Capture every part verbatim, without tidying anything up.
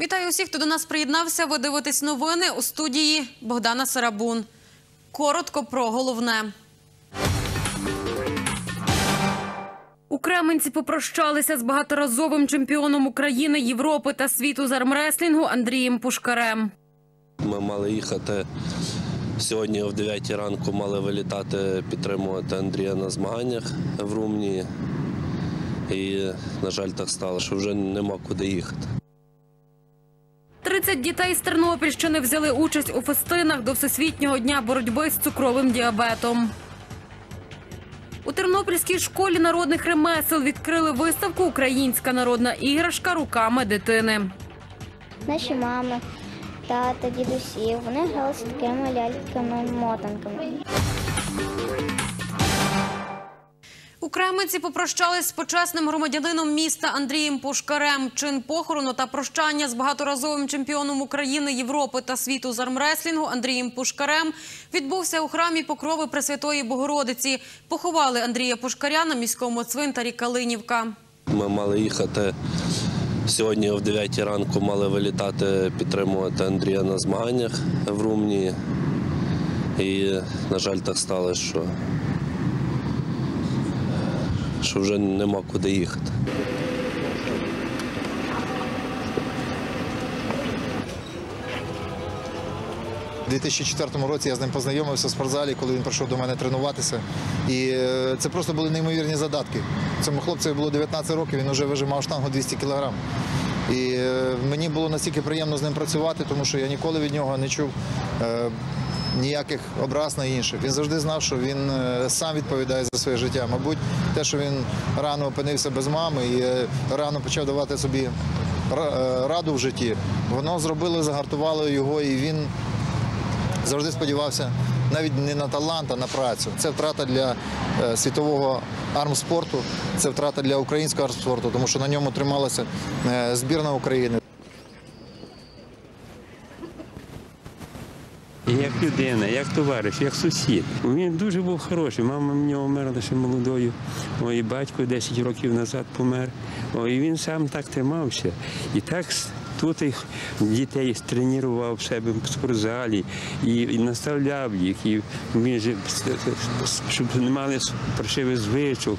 Вітаю усіх, хто до нас приєднався. Ви дивитесь новини. У студії Богдана Сарабун. Коротко про головне. У Кременці попрощалися з багаторазовим чемпіоном України, Європи та світу з армреслінгу Андрієм Пушкарем. Ми мали їхати сьогодні о дев'ятій ранку, мали вилітати, підтримувати Андрія на змаганнях в Румунії. І, на жаль, так стало, що вже нема куди їхати. тридцять дітей з Тернопільщини взяли участь у фестинах до Всесвітнього дня боротьби з цукровим діабетом. У Тернопільській школі народних ремесел відкрили виставку «Українська народна іграшка руками дитини». Наші мами, тата, дідусі, вони гралися такими ляльками-мотанками. У Кременці попрощались з почесним громадянином міста Андрієм Пушкарем. Чин похорону та прощання з багаторазовим чемпіоном України, Європи та світу з армреслінгу Андрієм Пушкарем відбувся у храмі Покрови Пресвятої Богородиці. Поховали Андрія Пушкаря на міському цвинтарі Калинівка. Ми мали їхати сьогодні о дев'ятій ранку, мали вилітати, підтримувати Андрія на змаганнях в Румунії. І, на жаль, так стало, що що вже нема куди їхати. У дві тисячі четвертому році я з ним познайомився в спортзалі, коли він прийшов до мене тренуватися. І це просто були неймовірні задатки. Цьому хлопцеві було дев'ятнадцять років, він вже вижимав штангу двісті кілограм. І мені було настільки приємно з ним працювати, тому що я ніколи від нього не чув ніяких образ на інших. Він завжди знав, що він сам відповідає за своє життя. Мабуть, те, що він рано опинився без мами і рано почав давати собі раду в житті, воно зробило, загартувало його, і він завжди сподівався навіть не на талант, а на працю. Це втрата для світового армспорту, це втрата для українського армспорту, тому що на ньому трималася збірна України. Як людина, як товариш, як сусід. Він дуже був хороший. Мама в нього вмерла ще молодою. І батько десять років назад помер. І він сам так тримався. І так тут їх дітей тренував в себе в спортзалі і, і наставляв їх, і він же, щоб не мали паршивих звичок.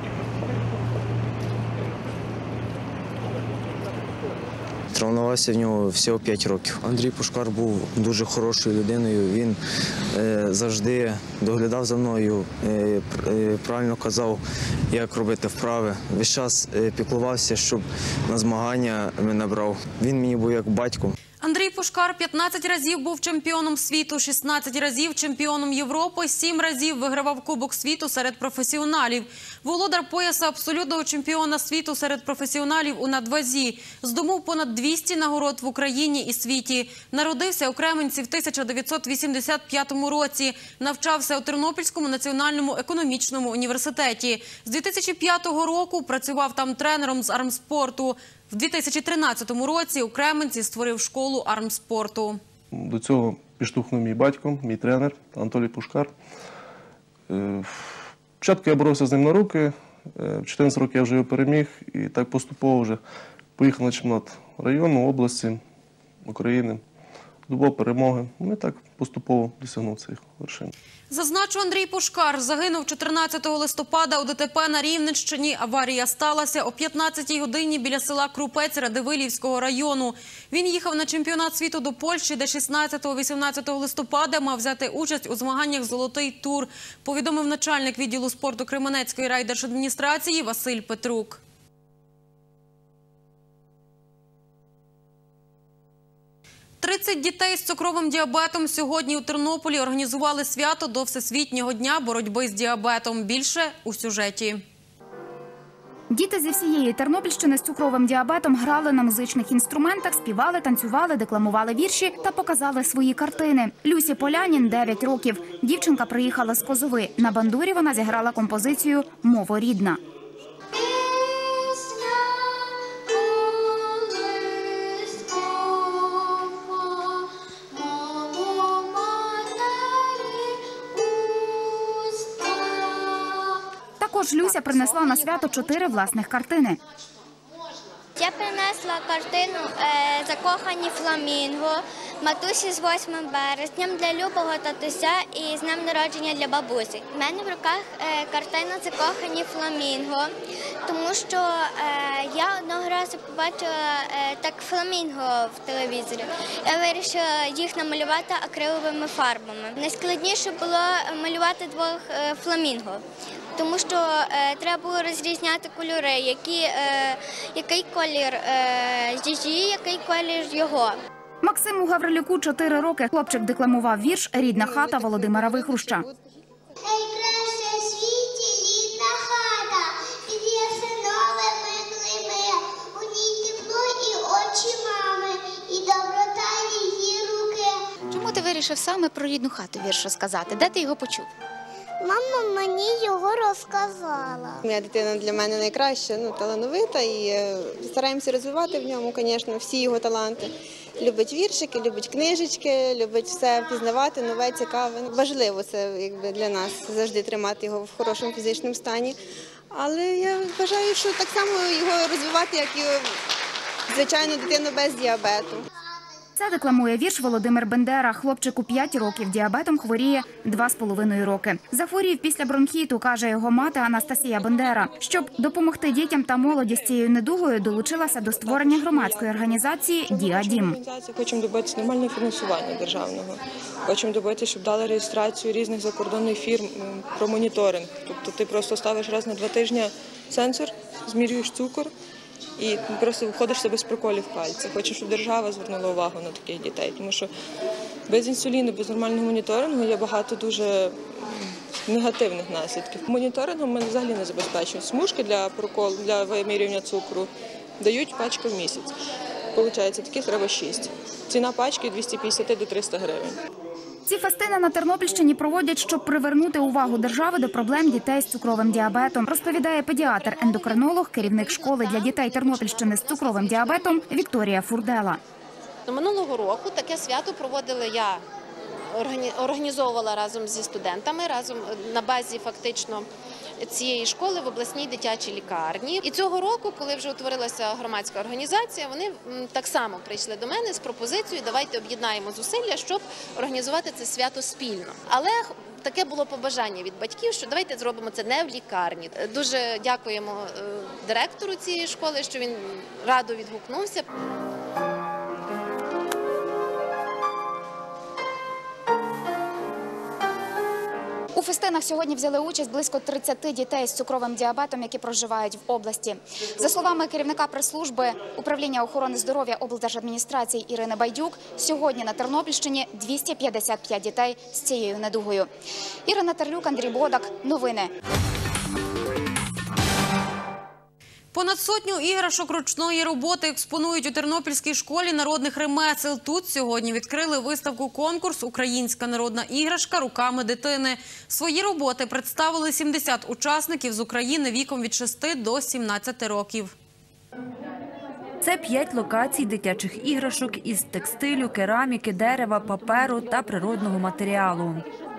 Тренувався в нього всього п'ять років. Андрій Пушкар був дуже хорошою людиною, він е, завжди доглядав за мною, е, е, правильно казав, як робити вправи. Весь час е, піклувався, щоб на змагання мене брав. Він мені був як батько. Андрій Пушкар п'ятнадцять разів був чемпіоном світу, шістнадцять разів чемпіоном Європи, сім разів вигравав Кубок світу серед професіоналів. Володар пояса абсолютного чемпіона світу серед професіоналів у надвазі. Здобув понад двісті нагород в Україні і світі. Народився у Кременці в тисяча дев'ятсот вісімдесят п'ятому році. Навчався у Тернопільському національному економічному університеті. З дві тисячі п'ятого року працював там тренером з армспорту. В дві тисячі тринадцятому році у Кременці створив школу армспорту. До цього підштовхнув мій батько, мій тренер Анатолій Пушкар. Спочатку я боровся з ним на руки, в чотирнадцять років я вже його переміг і так поступово вже поїхав на чемпіонат району, області, України, здобув перемоги. Ну і так поступово досягнув цих вершин. Зазначу, Андрій Пушкар загинув чотирнадцятого листопада у ДТП на Рівненщині. Аварія сталася о п'ятнадцятій годині біля села Крупець Радивилівського району. Він їхав на чемпіонат світу до Польщі, де шістнадцятого-вісімнадцятого листопада мав взяти участь у змаганнях «Золотий тур», повідомив начальник відділу спорту Кременецької райдержадміністрації Василь Петрук. тридцять дітей з цукровим діабетом сьогодні у Тернополі організували свято до Всесвітнього дня боротьби з діабетом. Більше у сюжеті. Діти зі всієї Тернопільщини з цукровим діабетом грали на музичних інструментах, співали, танцювали, декламували вірші та показали свої картини. Люсі Полянін – дев'ять років. Дівчинка приїхала з Козови. На бандурі вона зіграла композицію «Мово рідна». Також Люся принесла на свято чотири власних картини. Я принесла картину е, «Закохані фламінго», матусі з восьмим березням, для любого татуся і з днем народження для бабусі. У мене в руках е, картина «Закохані фламінго», тому що е, я одного разу побачила е, так фламінго в телевізорі. Я вирішила їх намалювати акриловими фарбами. Найскладніше було малювати двох е, фламінго, тому що е, треба було розрізняти кольори, які, е, який колір е, її, який колір його. Максиму Гаврилюку чотири роки. Хлопчик декламував вірш «Рідна хата» Володимира Вихруща. Найкраща в світі рідна хата, під ясеновими клими, у ній тепло і очі мами, і доброта її руки. Чому ти вирішив саме про рідну хату вірш розказати? Де ти його почув? Мама мені його розказала. Моя дитина для мене найкраща, ну, талановита, і е, стараємося розвивати в ньому, звісно, всі його таланти. Любить віршики, любить книжечки, любить все пізнавати, нове, цікаве. Важливо це якби, для нас завжди тримати його в хорошому фізичному стані. Але я вважаю, що так само його розвивати, як і звичайну дитину без діабету. Це декламує вірш Володимир Бендера. Хлопчику п'ять років, діабетом хворіє два з половиною роки. Захворів після бронхіту, каже його мати Анастасія Бендера. Щоб допомогти дітям та молоді з цією недугою, долучилася до створення громадської організації «Діадім». Хочемо добитися нормального фінансування державного. Хочемо добитися, щоб дали реєстрацію різних закордонних фірм про моніторинг. Тобто ти просто ставиш раз на два тижні сенсор, змірюєш цукор, і просто виходиш себе з приколів в пальцях. Хочу, щоб держава звернула увагу на таких дітей, тому що без інсуліну, без нормального моніторингу є багато дуже негативних наслідків. Моніторингом ми взагалі не забезпечуємо. Смужки для прокол, для вимірювання цукру дають пачку в місяць. Получається, таких треба шість. Ціна пачки двісті п'ятдесят до триста гривень. Ці фестини на Тернопільщині проводять, щоб привернути увагу держави до проблем дітей з цукровим діабетом, розповідає педіатр-ендокринолог, керівник школи для дітей Тернопільщини з цукровим діабетом Вікторія Фурдела. Минулого року таке свято проводила я, організовувала разом зі студентами, разом на базі фактично цієї школи в обласній дитячій лікарні. І цього року, коли вже утворилася громадська організація, вони так само прийшли до мене з пропозицією «давайте об'єднаємо зусилля, щоб організувати це свято спільно». Але таке було побажання від батьків, що давайте зробимо це не в лікарні. Дуже дякуємо директору цієї школи, що він радо відгукнувся. У фестинах сьогодні взяли участь близько тридцяти дітей з цукровим діабетом, які проживають в області. За словами керівника прес-служби управління охорони здоров'я облдержадміністрації Ірини Байдюк, сьогодні на Тернопільщині двісті п'ятдесят п'ять дітей з цією недугою. Ірина Терлюк, Андрій Бодак. Новини. Понад сотню іграшок ручної роботи експонують у Тернопільській школі народних ремесел. Тут сьогодні відкрили виставку-конкурс «Українська народна іграшка руками дитини». Свої роботи представили сімдесят учасників з України віком від шести до сімнадцяти років. Це п'ять локацій дитячих іграшок із текстилю, кераміки, дерева, паперу та природного матеріалу.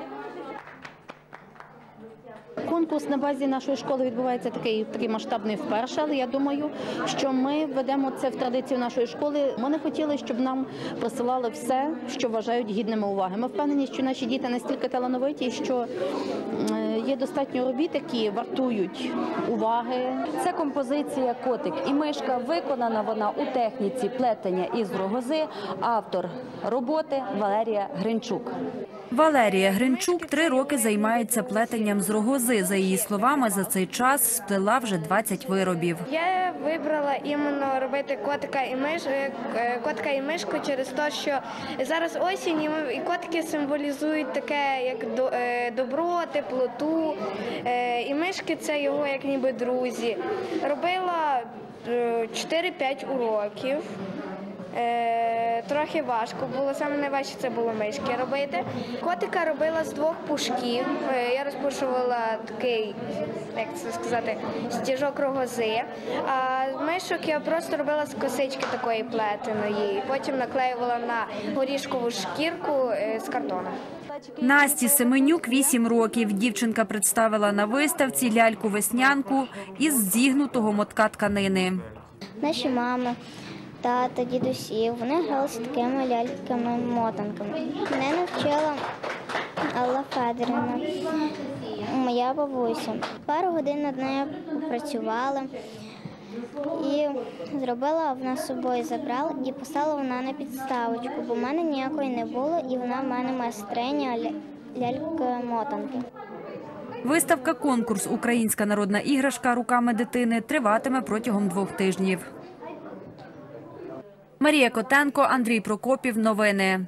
Конкурс на базі нашої школи відбувається такий, такий масштабний вперше, але я думаю, що ми ведемо це в традицію нашої школи. Ми не хотіли, щоб нам присилали все, що вважають гідними уваги. Ми впевнені, що наші діти настільки талановиті, що є достатньо робіт, які вартують уваги. Це композиція «Котик і мишка». Виконана вона у техніці плетення із рогози. Автор роботи Валерія Гринчук. Валерія Гринчук три роки займається плетенням з рогози. За її словами, за цей час сплела вже двадцять виробів. Я вибрала іменно робити котика і миш, котика і мишку через те, що зараз осінь, і котики символізують таке, як добро, теплоту. І мишки – це його як ніби друзі. Робила чотири-п'ять уроків. Е, трохи важко було, саме найважче це було мишки робити. Котика робила з двох пушків. Е, я розпушувала такий, як це сказати, стіжок рогози. А мишок я просто робила з косички такої плетеної. Потім наклеювала на горішкову шкірку е, з картону. Насті Семенюк вісім років. Дівчинка представила на виставці ляльку-веснянку із зігнутого мотка тканини. наші мами, тата, дідусів. Вони гралися такими ляльками-мотанками. Мене навчила Алла Федорівна, моя бабуся. Пару годин над нею попрацювали і зробила, вона з собою забрала і поставила вона на підставочку, бо в мене ніякої не було, і вона в мене майстриня ляльки-мотанки. Виставка-конкурс «Українська народна іграшка руками дитини» триватиме протягом двох тижнів. Марія Котенко, Андрій Прокопів. Новини.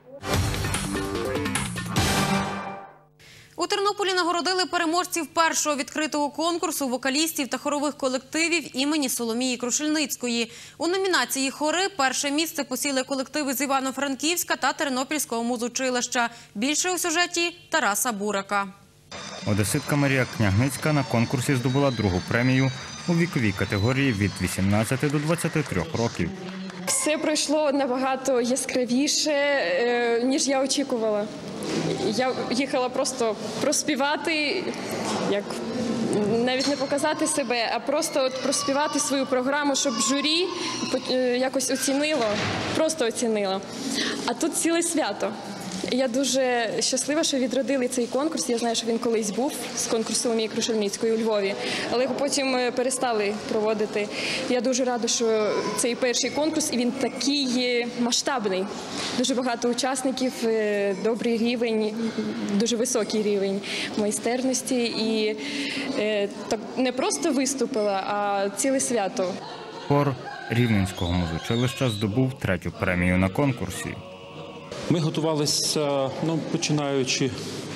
У Тернополі нагородили переможців першого відкритого конкурсу вокалістів та хорових колективів імені Соломії Крушельницької. У номінації «Хори» перше місце посіли колективи з Івано-Франківська та Тернопільського музучилища. Більше у сюжеті Тараса Бурака. Одеситка Марія Княгницька на конкурсі здобула другу премію у віковій категорії від вісімнадцяти до двадцяти трьох років. Все пройшло набагато яскравіше, ніж я очікувала. Я їхала просто проспівати, як навіть не показати себе, а просто от проспівати свою програму, щоб журі якось оцінило, просто оцінило. А тут ціле свято. Я дуже щаслива, що відродили цей конкурс. Я знаю, що він колись був з конкурсу Соломії Крушельницької у Львові, але його потім перестали проводити. Я дуже рада, що цей перший конкурс, і він такий масштабний. Дуже багато учасників, добрий рівень, дуже високий рівень майстерності. І так не просто виступила, а ціле свято. Хор Рівненського музучилища здобув третю премію на конкурсі. Ми готувалися, ну, починаючи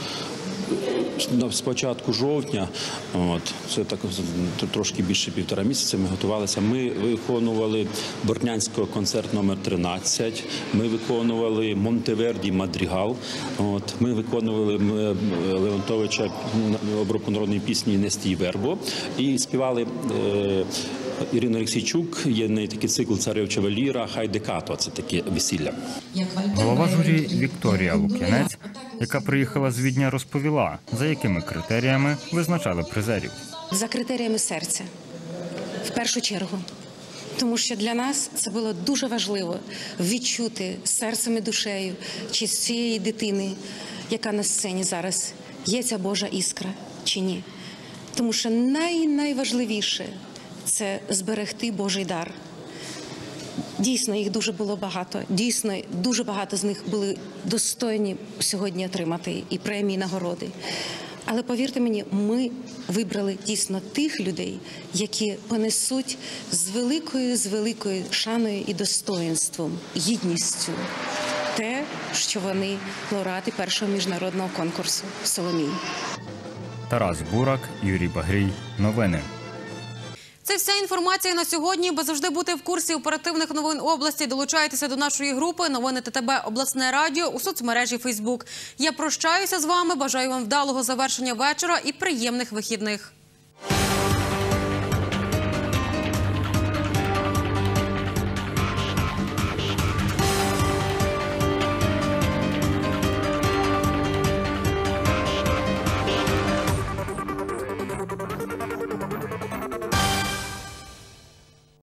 з початку жовтня, от, це так трошки більше півтора місяця ми готувалися. Ми виконували Бортнянського концерт номер тринадцять, ми виконували Монтеверді Мадрігал, от, ми виконували Леонтовича обробку народної пісні «Не стій вербо» і співали е, Ірина Олексійчук, є не такий цикл «Царевича Ліра», «Хайде като», це такі весілля. Голова журі Вікторія Лук'янець, яка приїхала з Відня, розповіла, за якими критеріями визначали призерів. За критеріями серця, в першу чергу. Тому що для нас це було дуже важливо відчути серцем і душею, чи з цієї дитини, яка на сцені зараз, є ця Божа іскра чи ні. Тому що най-найважливіше – це зберегти Божий дар. Дійсно, їх дуже було багато. Дійсно, дуже багато з них були достойні сьогодні отримати і премії, і нагороди. Але повірте мені, ми вибрали дійсно тих людей, які понесуть з великою, з великою шаною і достоїнством, гідністю те, що вони лауреати першого міжнародного конкурсу «Соломії». Тарас Бурак, Юрій Багрій. Новини. Це вся інформація на сьогодні. Бо завжди бути в курсі оперативних новин області. Долучайтеся до нашої групи «Новини ТТБ Обласне радіо» у соцмережі Фейсбук. Я прощаюся з вами, бажаю вам вдалого завершення вечора і приємних вихідних.